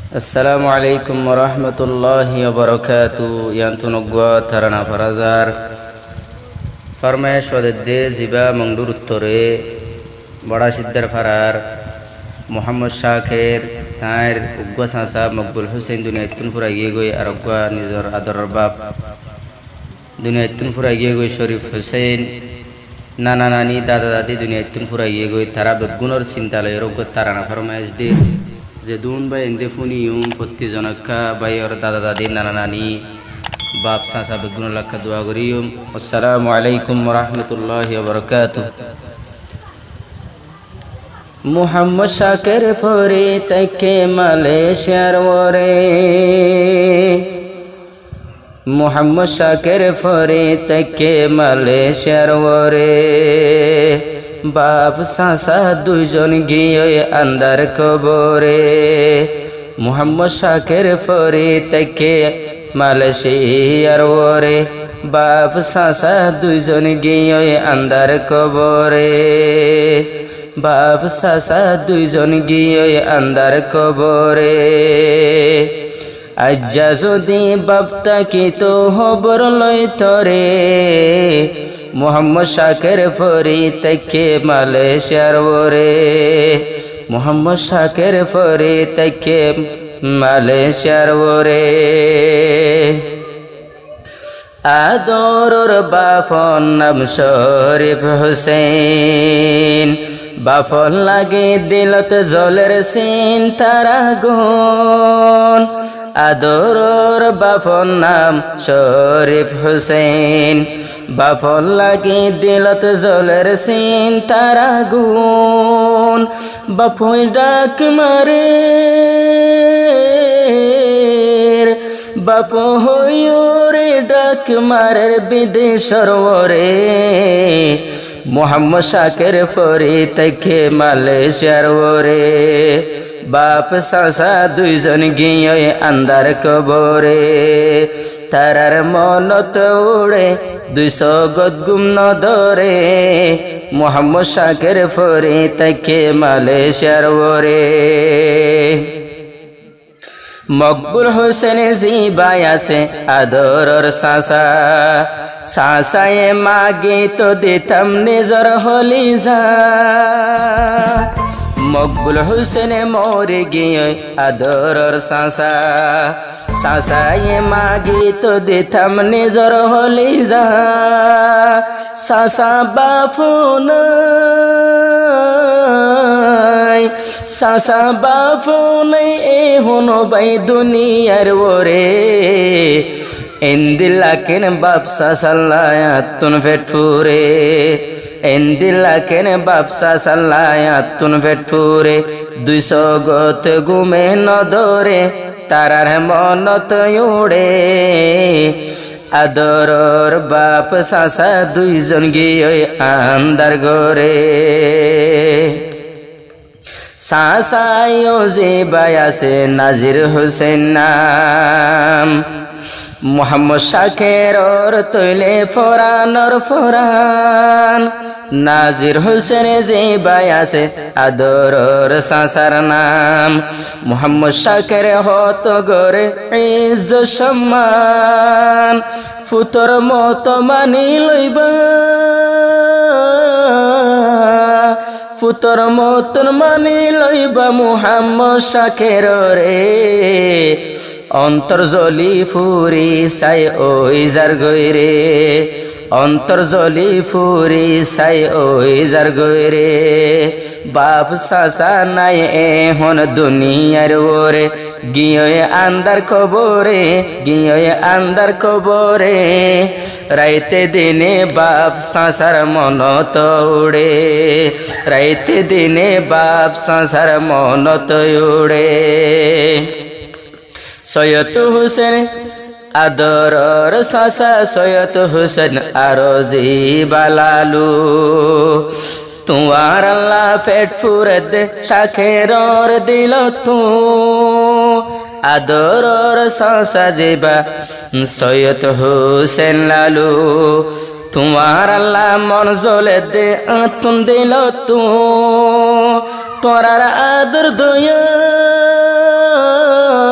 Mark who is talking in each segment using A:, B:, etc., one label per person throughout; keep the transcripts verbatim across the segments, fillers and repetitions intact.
A: السلام عليكم ورحمة الله وبركاته يانتونغوا ترنا فرازار فرمائش ودد زبا منگلور التوري بڑا شدر فرار محمد شاكر تاير اگوا سانساب مقبول حسين دنیا اتنفر اگیگوی ارگوا نظر ادر رباب دنیا اتنفر اگیگوی شریف حسين نانا نانی دادا دادی دنیا اتنفر اگیگوی ترا بگونر سنتالی رگوا ترنا فرمائش دی زدون باي اندفوني يوم فتي زنكا باي اور دادا دادي نانا ناني باب سانسا بگون لك دعا غريوم والسلام عليكم ورحمة الله وبركاته محمد شاكر فوري تكي ماليشيار وري محمد شاكر فوري تكي ماليشيار وري बाप सासा दुजन गियोय अंदर कबरे मोहम्मद शाकिर फरी तके मालयशियार वरे बाप सासा दुजन गियोय अंदर कबरे बाप सासा दुजन गियोय अंदर कबरे आज्जा जदि बापता की तो खबर लय तरे मोहम्मद शाकिर फरी तके मालयशियार वरे मोहम्मद शाकिर फरी तके मालयशियार वरे आदरर बाफन नाम शरीफ हुसैन बाफन लागे दिलत जलेर सिन तारा गुन आदरर बाफन नाम शरीफ हुसैन बाफन लागे दिलत जलेर सिन तारा गुन बाफोय डाक मारे बापो होयोरे डाक मारे विदेशर वरे मोहम्मद शाकिर फरी तके मालयशियार वरे बाप सासा दुइजन गियोय अंदर कबरे तारार मनत उड़े दुइशो गद गुम नदरे मोहम्मद शाकिर फरी तके मालयशियार वरे मकबूल हुसैन जिबाय आछे आदरर सासा सासाए मागे तो दिताम निजर हलिजा मकबूल हुसैन मोरे गियोय आदरर सासा सासाए मागे तो दिताम निजर हलिजा सासा बाफुनाय सासा बाफुनाय ए होनो बाई दुनियार वरे एंदिला केन बाप सासालाया तुन फेटफुरे एंदिला केन बाप सासालाया तुन फेटफुरे दुइशो गत गुमे नदरे तारार मनत उड़े आदरर बाप सासा दुइजन गियोय आंदार घरे सासायो जिबाय आछे नाजिर हुसैन नाम मोहम्मद शाकिरर तैले फरानर फरान नाजिर हुसैन जिबाय आछे आदरर सासार नाम मोहम्मद शाकिर हत गरे इज्जत सम्मान ফুতর মত মানি লইবা ফুতর মতন মানি লইবা মুহাম্মদ শাকির রে অন্তর জলি ফুরি সাই ওই যার গইরে অন্তর জলি ফুরি সাই ওই যার গইরে বাপ সাসা নাই এখন দুনিয়ার ওরে গিয়োয় আন্দার কবরে গিয়োয় আন্দার কবরে রাইতে দিনে বাপ সাসার মনত উড়ে রাইতে দিনে বাপ সাসার মনত উড়ে সৈয়দ হুসেন আদরর সাসা সৈয়দ হুসেন আরো জিবালালু तुआर अल्लाह पेट पूरे दे शाकिरर दिल तू आदरर सासा जिबा सैयद हुसैन लालू तुआर अल्लाह मन जले दे आतुन दिल तू तोरार आदर दया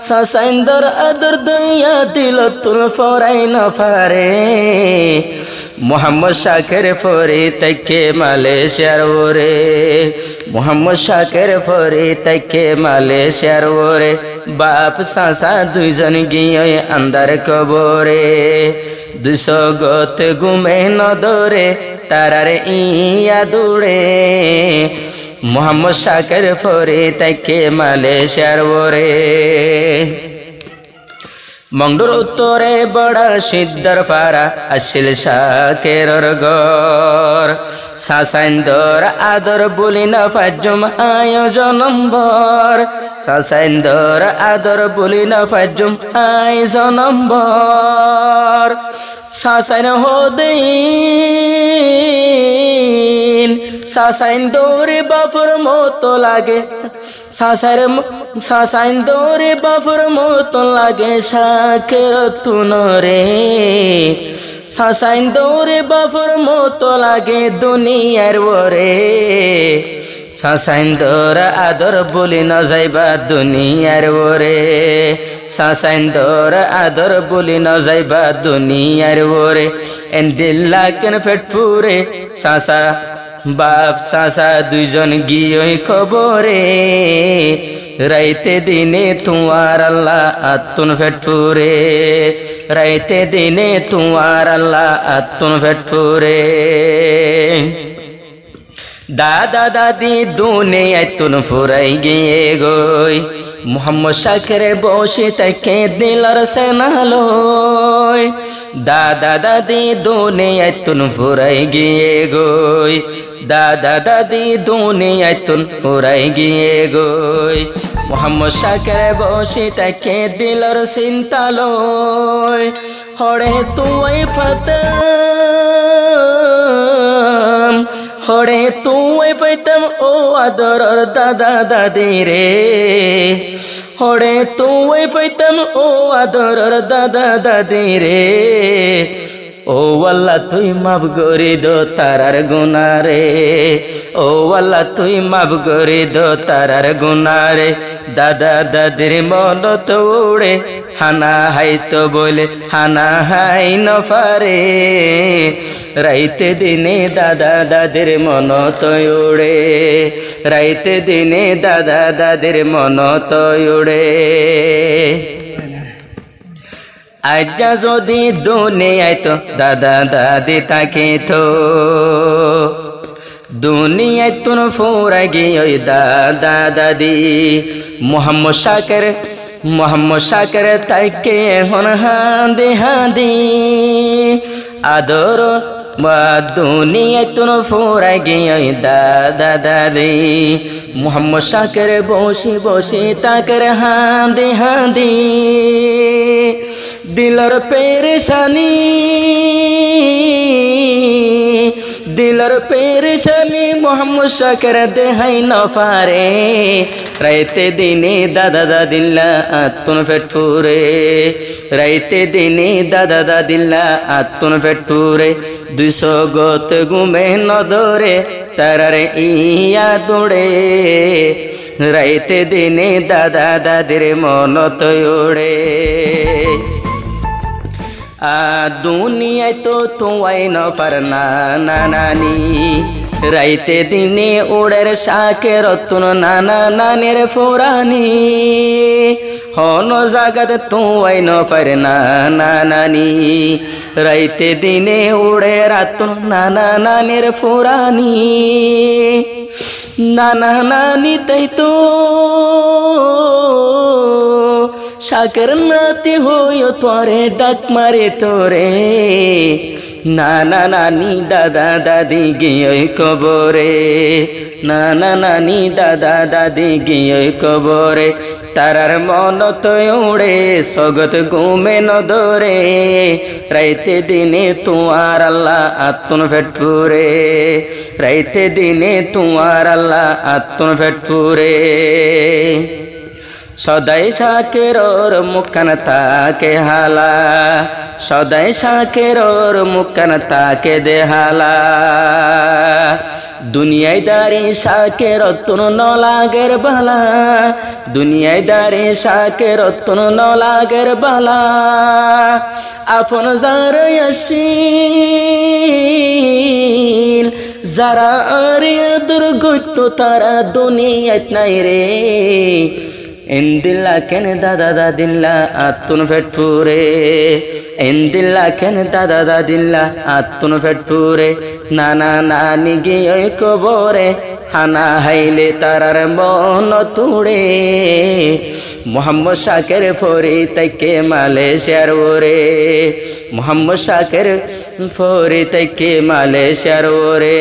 A: সাসাইন্দর আদর দইয়া দিল তুল ফরাই না পারে মোহাম্মদ শাকের ফরি তাইকে মালয়েশিয়ার ওরে মোহাম্মদ শাকের ফরি তাইকে মালয়েশিয়ার ওরে বাপ সাসা দুইজন গিয়ে আন্দার কবরে দুশো গতে ঘুমে নদরে তারারে ইয়া দূরে মোহাম্মদ শাকের ফরি তাইকে মালয়েশিয়ার ওরে মংডুর উত্তরে বড়া সিদ্ধর পারা আসিল শাকের ঘর সাসাইন্দর আদর বলি না ফাজুম আয়োজনম্বর সাসাইন্দর আদর বলি না ফাজুম আয়োজনম্বর সাসাইন হদিন সাসাইন দৌড়ে বাফর মতো লাগে সাসার সাসাইন দৌড়ে বাফর মতো লাগে শাকের তুনরে সাসাইন দৌড়ে বাফর মতো লাগে দুনিয়ার ওরে সাসাইন দৌর আদর বলি না যাইবা দুনিয়ার ওরে সাসাইন দৌর আদর বলি না যাইবা দুনিয়ার ওরে এন দিল লাগেন পেট পুরে সাসা বাপ সাসা দুইজন গিয়ে খবরে রাইতে দিনে তোমার আল্লাহ আত্মন ফেটুরে রাইতে দিনে তোমার আল্লাহ আত্মন ফেটুরে দাদা দাদি দুনে আতুন ফুরাই গিয়ে গই মোহাম্মদ শাকের বসে তাকে দিলার সেনালয় দাদা দাদি দুনে আতুন ফুরাই গিয়ে গই দাদা দাদি দুনে আতুন ফুরাই গিয়ে গই মোহাম্মদ শাকের বসে তাকে দিলার চিন্তালয় হরে তুই ফাতাম হরে তুই পাইতাম ও আদরর দাদা দাদি রে হরে তুই পাইতাম ও আদরর দাদা দাদি রে ও আল্লাহ তুই মাফ করে দো তারার গুনারে ও আল্লাহ তুই মাফ করে দো তারার গুনারে দাদা দাদির মন তো উড়ে হানা হাই তো বলে হানা হাই নফারে রাইতে দিনে দাদা দাদির মন তো উড়ে রাইতে দিনে দাদা দাদির মন তো উড়ে আজ্জা যদি দুনিয়ায় তো দাদা দাদি তাকে তো দুনিয়ায় তুন ফুরা গিয়ে দাদা দাদি মোহাম্মদ শাকের মোহাম্মদ শাকের তাকে হন হাঁদে হাঁদি আদর দুনিয়ায় তুন ফুরা গিয়ে দাদা দাদি মোহাম্মদ শাকের বসে বসে তাকের হাঁদে হাঁদি দিলর পেরেশানি দিলর পেরেশানি মোহাম্মদ শাকের দেহাই ন পারে রাইতে দিনে দাদা দাদিল্লা আত্মন ফেটুরে রাইতে দিনে দাদা দাদিল্লা আত্মন ফেটুরে দুইশো গত ঘুমে নদরে তারারে ইয়া দৌড়ে রাইতে দিনে দাদা দাদির মন তোড়ে আ দুনিয়ায় তো তোমায় ন পার না নানি রাইতে দিনে ওড়ের শাকে রতুন নানা নানের ফোরানি হন জাগাত তোমায় ন পার না নানি রাইতে দিনে ওড়ে রাতুন নানা নানের ফোরানি নানা নানি তাই তো শাকের নাতি হইও তোরে ডাক মারে তোরে নানা নানি দাদা দাদি গিয়ে কবরে নানা নানি দাদা দাদি গিয়ে কবরে তারার মন তো উড়ে সগত ঘুমে নদরে রাইতে দিনে তোমার আল্লাহ আত্মন ফেটুরে রাইতে দিনে তোমার আল্লাহ আত্মন ফেটুরে সদাই শাকেরর মুখান তাকে হালা সদাই শাকেরর মুখান তাকে দেহালা দুনিয়ায় দাঁড়ি শাকের রতন নলাগের বালা দুনিয়ায় দাঁড়ি শাকের রতন নলাগের বালা আপন যার আসিল যারা আরে দুর্গত তারা দুনিয়াত নাই রে এন্দিল্লা কেন দাদা দাদিল্লা আত্মন ফেটপুরে এন্দিল্লা কেন দাদা দাদিল্লা আত্মন ফেটপুরে নানা নানি গিয়ে কবরে হানা হাইলে তারার মন তুড়ে মোহাম্মদ শাকের ফরি তাইকে মালয়েশিয়ার ওরে মোহাম্মদ শাকের ফরি তাইকে মালয়েশিয়ার ওরে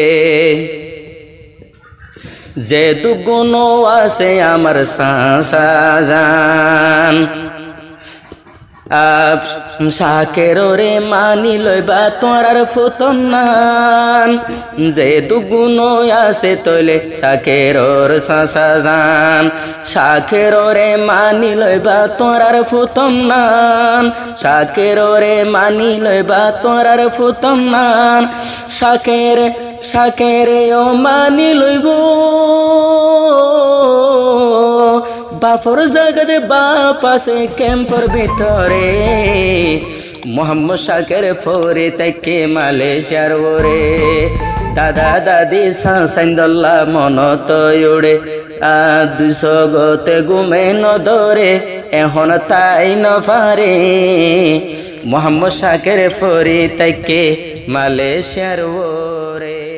A: যে দুগুণ আছে আমার সাসাজান আপ শাকের রে মানি লইবা তোরার ফুতন নান যে দুগুণ আছে তলে শাকের সাসাজান শাকের রে মানি লইবা তোরার ফুতন নান শাকের রে মানি লইবা তোরার ফুতন নান শাকের শাকের ও মানি লইব বাফর জগতে বাপ আছে ক্যাম্পর ভিতরে মোহাম্মদ শাকের ফরে তাকে মালয়েশিয়ার ওরে দাদা দাদি সাইন্দল্লা মনত উড়ে দুশো গতে ঘুমে নদরে এখন তাই নফারে মোহাম্মদ শাকের ফরে তাকে মালয়েশিয়ার ওরে।